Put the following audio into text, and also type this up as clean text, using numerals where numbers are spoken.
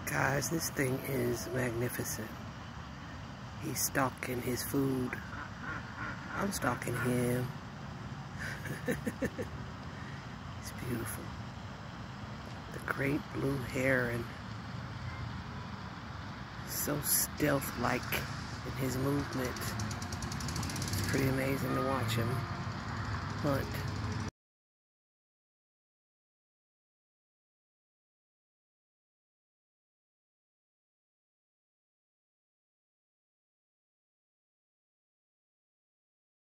Guys, this thing is magnificent. He's stalking his food. I'm stalking him. It's beautiful. The great blue heron. So stealth-like in his movement. It's pretty amazing to watch him hunt.